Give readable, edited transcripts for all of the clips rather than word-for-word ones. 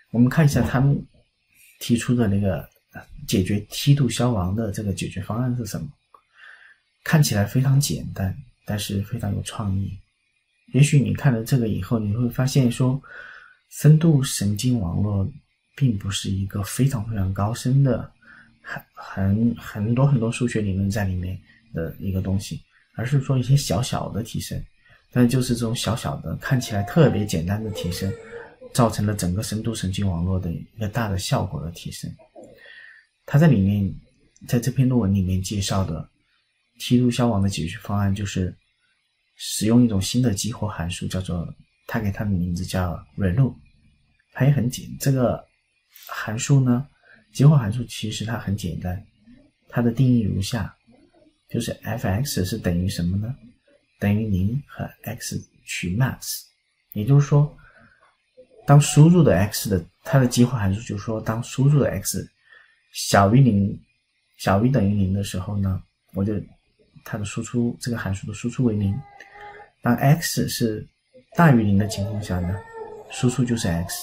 我们看一下他们提出的那个解决梯度消亡的这个解决方案是什么。看起来非常简单，但是非常有创意。也许你看了这个以后，你会发现说，深度神经网络并不是一个非常非常高深的很多数学理论在里面的一个东西，而是说一些小小的提升。但就是这种小小的看起来特别简单的提升，造成了整个深度神经网络的一个大的效果的提升。它在里面，在这篇论文里面介绍的梯度消亡的解决方案，就是使用一种新的激活函数，叫做他给它的名字叫 ReLU。 它也很这个函数呢，激活函数其实它很简单，它的定义如下，就是 f(x) 是等于什么呢？等于0和 x 取 max。 也就是说，当输入的 x 的它的激活函数就是说，当输入的 x 小于0，小于等于0的时候呢，我就它的输出，这个函数的输出为0。当 x 是大于0的情况下呢，输出就是 x。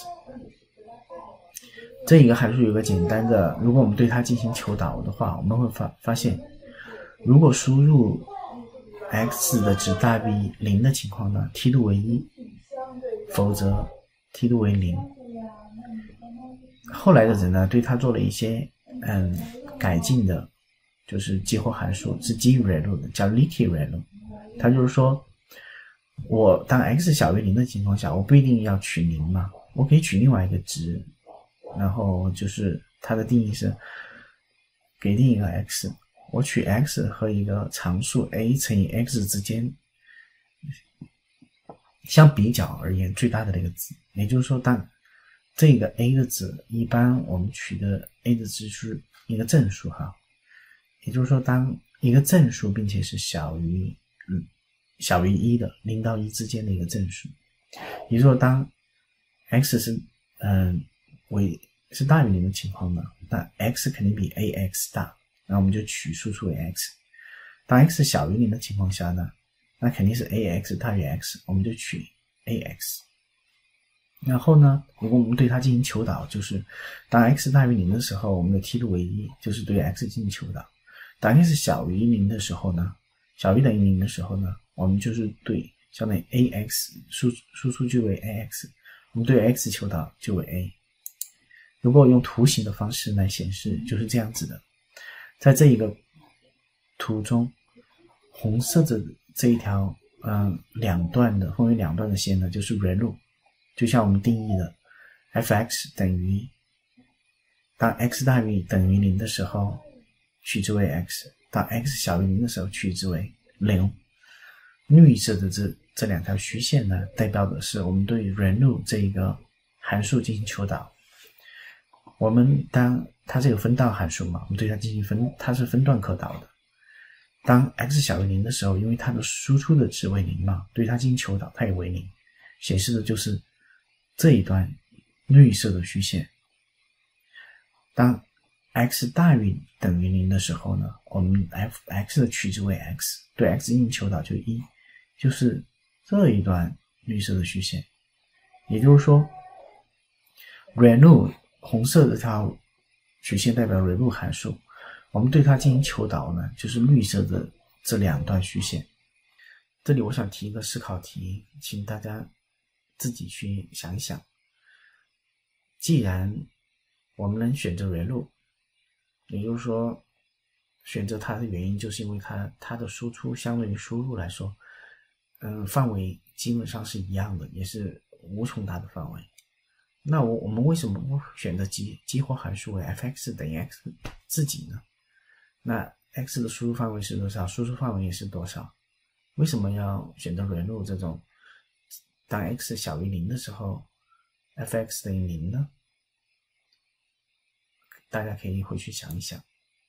这一个函数有个简单的，如果我们对它进行求导的话，我们会发现，如果输入 x 的值大于0的情况呢，梯度为1，否则梯度为0。后来的人呢，对它做了一些改进的，就是激活函数是基于 ReLU 的，叫 Leaky ReLU。 它就是说，我当 x 小于0的情况下，我不一定要取0嘛，我可以取另外一个值，然后就是它的定义是给定一个 x， 我取 x 和一个常数 a 乘以 x 之间相比较而言最大的那个值。也就是说，当这个 a 的值，一般我们取的 a 的值是一个正数哈，也就是说，当一个正数并且是小于1的0到1之间的一个正数，也就是说，当 x 是大于0的情况呢，那 x 肯定比 ax 大，那我们就取输出为 x。当 x 小于0的情况下呢，那肯定是 ax 大于 x， 我们就取 ax。然后呢，如果我们对它进行求导，就是当 x 大于0的时候，我们的梯度为1，就是对 x 进行求导。当 x 小于0的时候呢，小于等于0的时候呢，我们就是对相当于 ax 输出就为 ax， 我们对 x 求导就为 a。 如果用图形的方式来显示，就是这样子的。在这一个图中，红色的这一条两段的分为两段的线呢，就是 ReLU， 就像我们定义的 f(x) 等于当 x 大于等于0的时候取之为 x， 当 x 小于0的时候取之为0。绿色的这两条虚线呢，代表的是我们对 ReLU 这一个函数进行求导。我们当它这个分段函数嘛，我们对它进行它是分段可导的。当 x 小于0的时候，因为它的输出的值为0嘛，对它进行求导，它也为0，显示的就是这一段绿色的虚线。当 x 大于等于0的时候呢，我们 f(x) 的取值为 x， 对 x 进行求导就是1，就是这一段绿色的虚线。也就是说 ReLU 红色的这条曲线代表 ReLU 函数，我们对它进行求导呢，就是绿色的这两段虚线。这里我想提一个思考题，请大家自己去想一想。既然我们能选择 ReLU， 也就是说选择它的原因就是因为它的输出相对于输入来说范围基本上是一样的，也是无穷大的范围。那我们为什么不选择激活函数为 f(x) 等于 x 自己呢？那 x 的输入范围是多少，输出范围也是多少？为什么要选择 ReLU 这种当 x 小于0的时候 f(x) 等于0呢？大家可以回去想一想。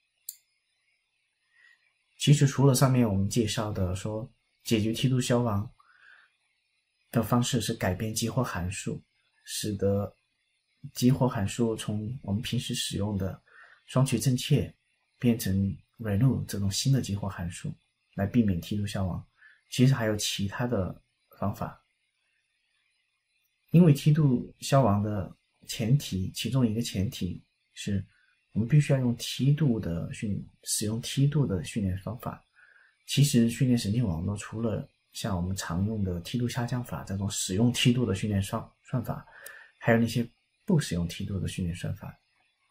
其实除了上面我们介绍的说解决梯度消亡的方式是改变激活函数，使得激活函数从我们平时使用的双曲正切变成 ReLU 这种新的激活函数来避免梯度消亡。其实还有其他的方法，因为梯度消亡的其中一个前提是我们必须要用使用梯度的训练方法。其实训练神经网络除了像我们常用的梯度下降法这种使用梯度的训练算法，还有那些不使用梯度的训练算法。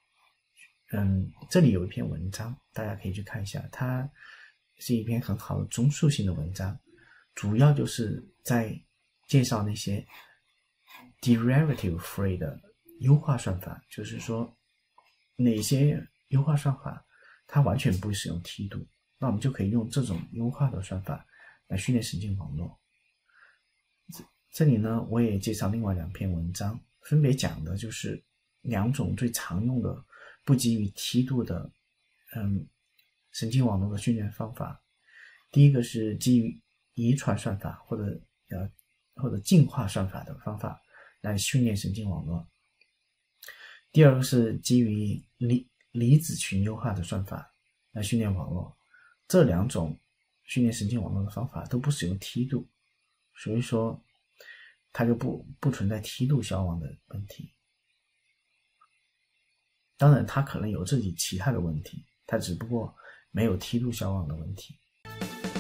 这里有一篇文章，大家可以去看一下，它是一篇很好的综述性的文章，主要就是在介绍那些 derivative free 的优化算法，就是说哪些优化算法它完全不使用梯度，那我们就可以用这种优化的算法来训练神经网络。这里呢，我也介绍另外2篇文章，分别讲的就是2种最常用的不基于梯度的神经网络的训练方法。第一个是基于遗传算法或者进化算法的方法来训练神经网络。第二个是基于离子群优化的算法来训练网络。这2种训练神经网络的方法都不使用梯度，所以说它就不存在梯度消亡的问题。当然它可能有自己其他的问题，它只不过没有梯度消亡的问题。